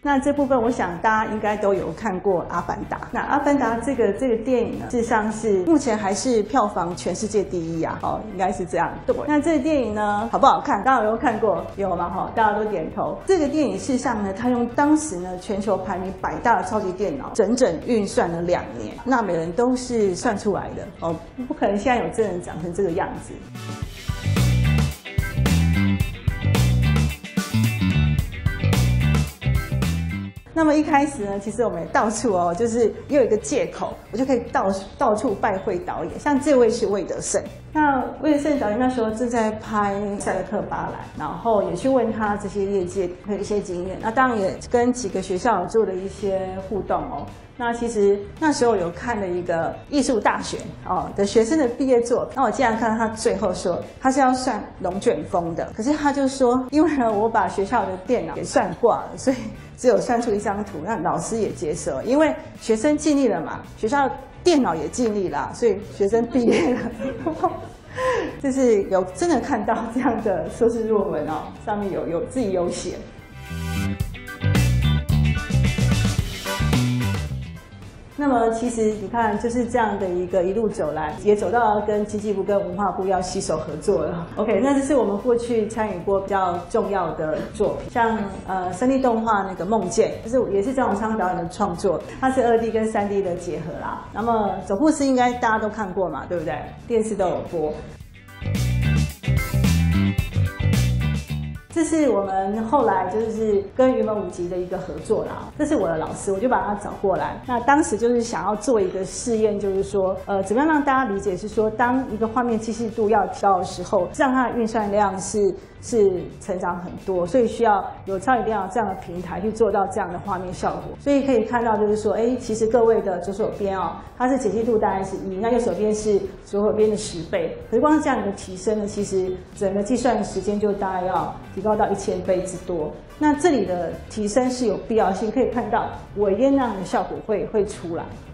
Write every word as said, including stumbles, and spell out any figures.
那这部分我想大家应该都有看过《阿凡达》。那《阿凡达》这个这个电影呢，事实上是目前还是票房全世界第一啊，哦，应该是这样。对，那这个电影呢好不好看？大家有没有看过？有吗？哈，大家都点头。这个电影事实上呢，它用当时呢全球排名百大的超级电脑，整整运算了两年，纳美人都是算出来的哦，不可能现在有真人长成这个样子。那么一开始呢，其实我们也到处哦，就是又有一个借口，我就可以到到处拜会导演。像这位是魏德胜，那魏德胜导演那时候正在拍《赛德克巴莱》，然后也去问他这些业界的一些经验。那当然也跟几个学校做了一些互动哦。那其实那时候有看了一个艺术大学哦的学生的毕业作，那我竟然看到他最后说他是要算龙卷风的，可是他就说，因为呢我把学校的电脑给算挂了，所以只有算出一张图，那老师也接受，因为学生尽力了嘛，学校电脑也尽力了，所以学生毕业了。就是有真的看到这样的硕士论文哦，上面有有自己有写。那么其实你看，就是这样的一个一路走来，也走到跟经济部跟文化部要携手合作了。OK， 那这是我们过去参与过比较重要的作品，像呃三 D 动画那个《梦见》，就是也是张永昌导演的创作，它是二 D 跟三 D 的结合啦。那么总故事应该大家都看过嘛，对不对？电视都有播。这是我们后来就是跟云门舞集的一个合作啦，这是我的老师，我就把他找过来。那当时就是想要做一个试验，就是说，呃，怎么样让大家理解是说，当一个画面清晰度要提高的时候，让它的运算量是是成长很多，所以需要有超级电脑这样的平台去做到这样的画面效果。所以可以看到就是说，哎，其实各位的左手边哦，它是解析度大概是一，那右手边是左手边的十倍。可是光是这样的提升呢，其实整个计算时间就大概要提高到一千倍之多。那这里的提升是有必要性，可以看到微电那样的效果会会出来。